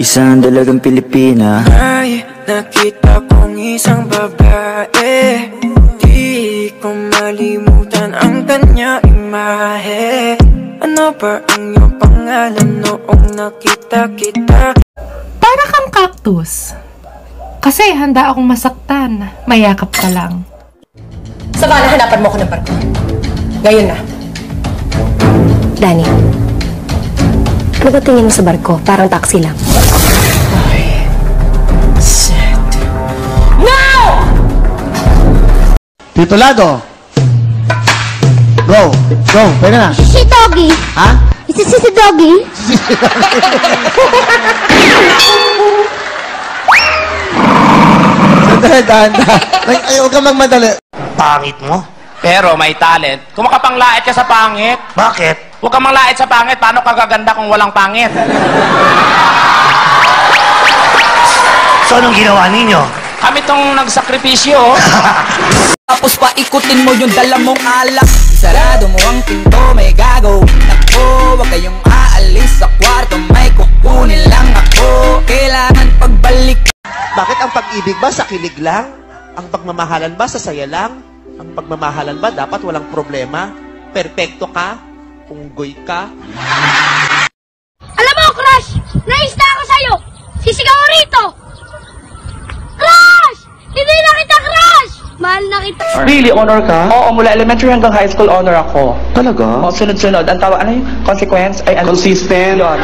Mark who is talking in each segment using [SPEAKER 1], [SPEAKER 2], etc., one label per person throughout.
[SPEAKER 1] Isang dalagang Pilipina.
[SPEAKER 2] Ay, nakita kong isang babae, di ko malimutan ang kanya imahe. Ano ba ang iyong pangalan noong nakita kita?
[SPEAKER 3] Para kang cactus. Kasi handa akong masaktan. Mayakap ka lang.
[SPEAKER 4] Saka hanapan mo ko ng barko. Ngayon na. Danny, ano ba tingin mo sa barko? Parang taxi lang.
[SPEAKER 2] Ay, shit.
[SPEAKER 4] No!
[SPEAKER 5] Tito Lado! Go! Go! Pwede na!
[SPEAKER 6] Si Doggy.
[SPEAKER 5] Ha?
[SPEAKER 6] Si Doggy.
[SPEAKER 5] Dahan-dahan. Ayaw ka magmadali.
[SPEAKER 7] Pangit mo?
[SPEAKER 8] Pero may talent. Kung makapanglait ka sa pangit.
[SPEAKER 7] Bakit?
[SPEAKER 8] Huwag kang manglait sa pangit. Paano ka gaganda kung walang pangit?
[SPEAKER 7] So, anong ginawa ninyo?
[SPEAKER 8] Kami tong nagsakripisyo.
[SPEAKER 9] Tapos paikutin mo yung dala mong alak. Sarado mo ang pinto, may gagawin ako. Huwag kayong aalis sa kwarto, may kukunin lang ako. Kailangan pagbalik.
[SPEAKER 7] Bakit ang pag-ibig ba sa kilig lang? Ang pagmamahalan ba sa saya lang? Ang pagmamahalan ba dapat walang problema? Perpekto ka? Unggoy ka?
[SPEAKER 6] Alam mo, Crush! Nais na ako sa'yo! Sisigaw ko rito! Crush! Hindi na kita, Crush! Mahal na kita.
[SPEAKER 10] Really, honor ka? Oo, mula elementary hanggang high school, honor ako.
[SPEAKER 5] Talaga?
[SPEAKER 10] O, sunod-sunod. Ang tawag, ano yung consequence? Ay, ano? Consistent. Yun.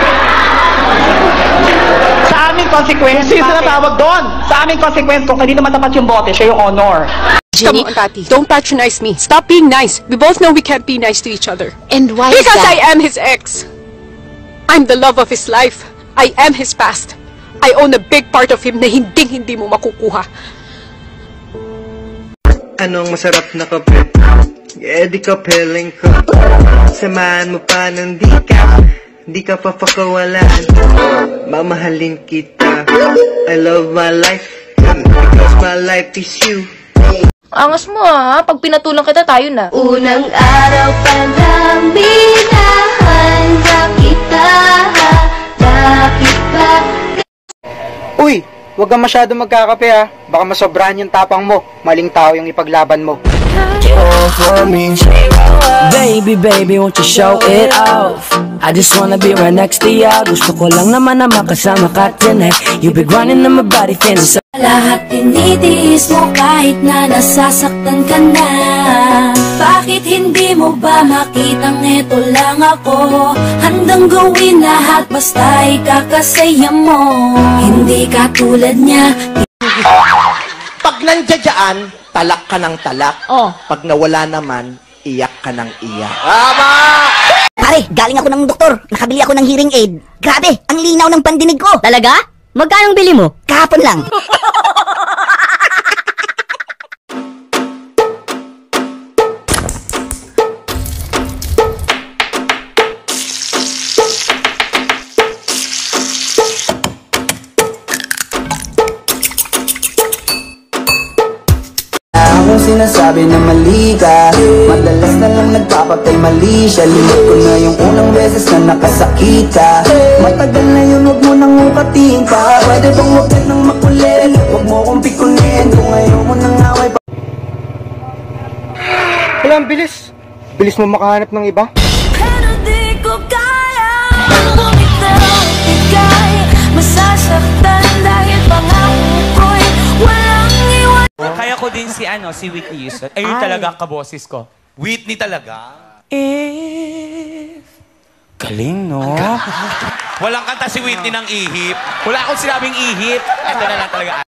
[SPEAKER 10] Sa aming consequence, consistent na tawag doon. Sa aming consequence, kung hindi naman tapat yung bote, siya yung honor.
[SPEAKER 4] Come on, Patty. Don't patronize me. Stop being nice. We both know we can't be nice to each other.
[SPEAKER 6] And why is
[SPEAKER 4] Because
[SPEAKER 6] that?
[SPEAKER 4] I am his ex. I'm the love of his life. I am his past. I own a big part of him na hindi mo makukuha.
[SPEAKER 2] Anong masarap na kape? Di ka peling ko. Samahan mo pa ng di ka papakawalan. Mamahalin kita. I love my life because my life is you.
[SPEAKER 11] Angas mo pag pinatulang kita tayo na.
[SPEAKER 6] Unang araw pa lang minahanda kita. Bakit ba?
[SPEAKER 9] Uy, huwag kang masyado magkakape ha. Baka masobrahan yung tapang mo. Maling tao yung ipaglaban mo. Baby, won't you show it off? I just wanna be right next to you. Gusto ko lang naman na makasama ka tonight. You be grinding on my body, feeling so.
[SPEAKER 6] Lahat tinitiis mo kahit na nasasaktan ka na. Bakit hindi mo ba makitang eto lang ako? Handang gawin lahat basta ikakasaya mo. Hindi ka tulad niya.
[SPEAKER 7] Pag nandiyan, talak ka ng talak.
[SPEAKER 6] Oh.
[SPEAKER 7] Pag nawala naman, iyak ka ng iyak.
[SPEAKER 6] Pare, galing ako ng doktor. Nakabili ako ng hearing aid. Grabe, ang linaw ng pandinig ko. Talaga? Magkano bili mo? Kahapon lang.
[SPEAKER 9] Kung sinasabi na mali ka, madalas na lang nagpapatay mali siya. Limot ko na yung unang beses na nakasakit ka. Matagal na yun, huwag mo nang ukating pa. Pwede bang huwag ka nang makulit? Huwag mo kong pikunin kung ayaw mo nang away pa.
[SPEAKER 5] Wala, ang bilis. Bilis mo makahanap ng iba.
[SPEAKER 6] Pero di ko kaya bumitaw, bigay. Masasaktan dahil pangako ko'y walang iwan.
[SPEAKER 8] Kaya ko din si Whitney Houston. Ayun talaga kaboses ko.
[SPEAKER 7] Whitney talaga?
[SPEAKER 8] Galing, no?
[SPEAKER 7] Walang kanta si Whitney ng ihip.
[SPEAKER 8] Wala akong sinabing ihip. Ito na lang talaga.